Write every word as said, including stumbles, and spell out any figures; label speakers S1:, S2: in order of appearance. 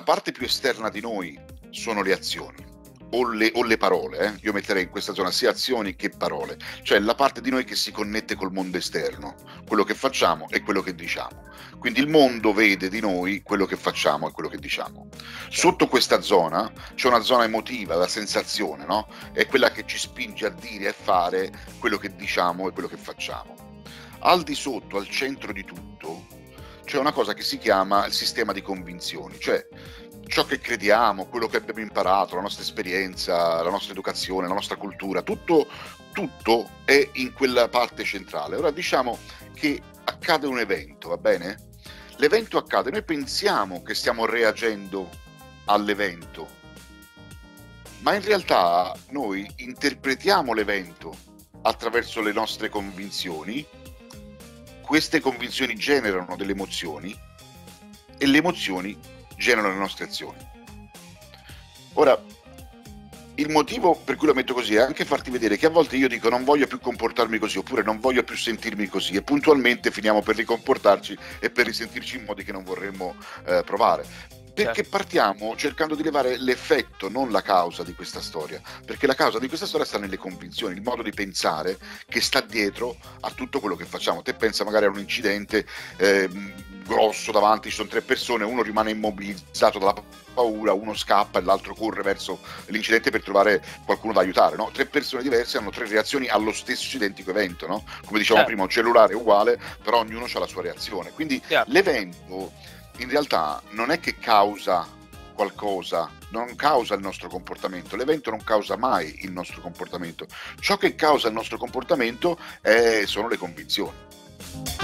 S1: parte più esterna di noi sono le azioni o le, o le parole, eh? Io metterei in questa zona sia azioni che parole, cioè la parte di noi che si connette col mondo esterno, quello che facciamo e quello che diciamo. Quindi il mondo vede di noi quello che facciamo e quello che diciamo. Sotto questa zona c'è una zona emotiva, la sensazione, no? È quella che ci spinge a dire e fare quello che diciamo e quello che facciamo. Al di sotto, al centro di tutto, c'è una cosa che si chiama il sistema di convinzioni, cioè ciò che crediamo, quello che abbiamo imparato, la nostra esperienza, la nostra educazione, la nostra cultura, tutto, tutto è in quella parte centrale. Ora diciamo che accade un evento, va bene? L'evento accade, noi pensiamo che stiamo reagendo all'evento, ma in realtà noi interpretiamo l'evento attraverso le nostre convinzioni. Queste convinzioni generano delle emozioni e le emozioni generano le nostre azioni. Ora, il motivo per cui lo metto così è anche farti vedere che a volte io dico non voglio più comportarmi così, oppure non voglio più sentirmi così, e puntualmente finiamo per ricomportarci e per risentirci in modi che non vorremmo eh, provare. Perché partiamo cercando di levare l'effetto, non la causa di questa storia, perché la causa di questa storia sta nelle convinzioni, il modo di pensare che sta dietro a tutto quello che facciamo. Te pensa magari a un incidente eh, grosso davanti, ci sono tre persone, uno rimane immobilizzato dalla paura, uno scappa e l'altro corre verso l'incidente per trovare qualcuno da aiutare, no? Tre persone diverse hanno tre reazioni allo stesso identico evento, no? Come dicevamo
S2: Certo.
S1: prima, un cellulare è uguale, però ognuno ha la sua reazione. Quindi
S2: Chiaro.
S1: l'evento in realtà non è che causa qualcosa, non causa il nostro comportamento, l'evento non causa mai il nostro comportamento. Ciò che causa il nostro comportamento è, sono le convinzioni.